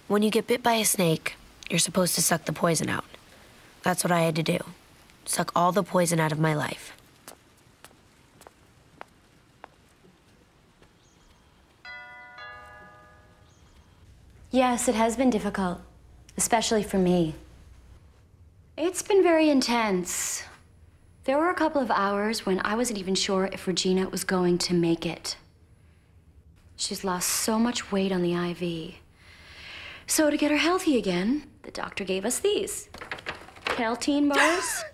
When you get bit by a snake, you're supposed to suck the poison out. That's what I had to do. Suck all the poison out of my life. Yes, it has been difficult, especially for me. It's been very intense. There were a couple of hours when I wasn't even sure if Regina was going to make it. She's lost so much weight on the IV. So to get her healthy again, the doctor gave us these Kalteen bars.